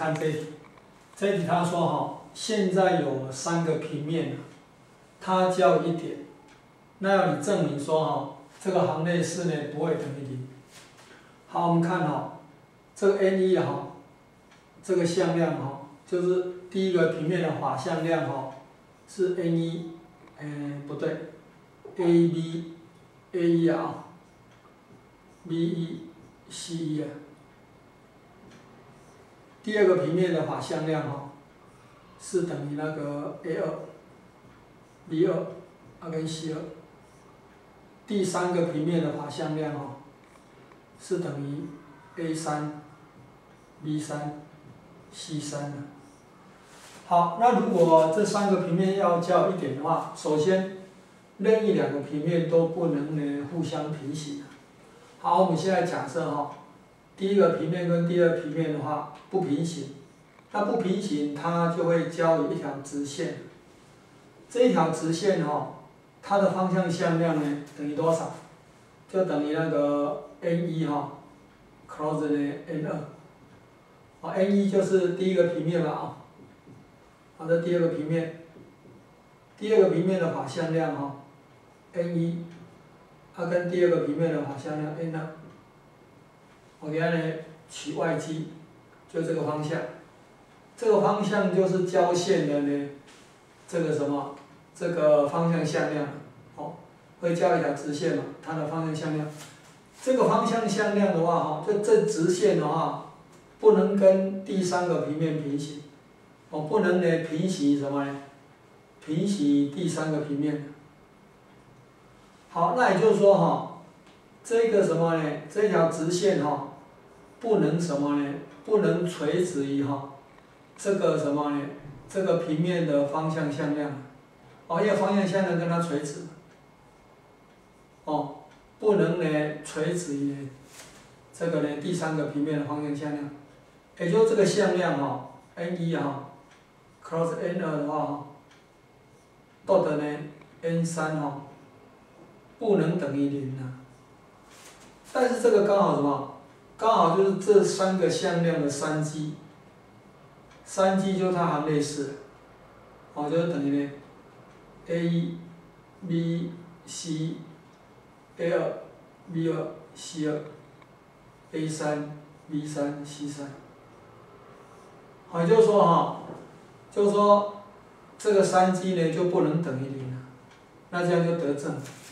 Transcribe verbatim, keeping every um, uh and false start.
看这一题，这一题他说哈，现在有三个平面，它交一点，那要你证明说哈，这个行列式呢不会等于零。好，我们看哈，这个 n 一哈，这个向量哈，就是第一个平面的法向量哈，是 n 一，嗯，不对 ，a b a 一啊 ，b 一 c 一啊。第二个平面的法向量哈，是等于那个 a 二 b 二啊跟 c 二。第三个平面的法向量哈，是等于 a 三 b 三 c 三的。好，那如果这三个平面要交一点的话，首先任意两个平面都不能呢互相平行。好，我们现在假设哈，第一个平面跟第二平面的话不平行，那不平行它就会交一条直线。这一条直线哈，它的方向向量呢等于多少？就等于那个 n 一哈 ，cos 呢 n 二。啊 ，n 一就是第一个平面了啊。好，这第二个平面，第二个平面的法向量哈 ，n 一，它跟第二个平面的法向量 n 二。我给它呢取外基，就这个方向，这个方向就是交线的呢，这个什么，这个方向向量，哦，会交一条直线嘛，它的方向向量，这个方向向量的话哈，就这直线的话，不能跟第三个平面平行，哦，不能呢平行什么呢？平行第三个平面。好，那也就是说哈，这个什么呢？这条直线哈。不能什么呢？不能垂直于哈这个什么呢？这个平面的方向向量，哦，因为方向向量跟它垂直，哦，不能呢垂直于这个呢第三个平面的方向向量，也就是这个向量哈 n 一哈 ，cos n 二的话哈，dot 呢 n 三哈，不能等于零啊。但是这个刚好什么？刚好就是这三个向量的三基，三基就是它行列式，哦，就是等于呢 a 一 b 一 c 一 a 二 b 二 c 二 a 三 b 三 c 三。好，也就是说哈，就是说这个三基呢就不能等于零了，那这样就得正。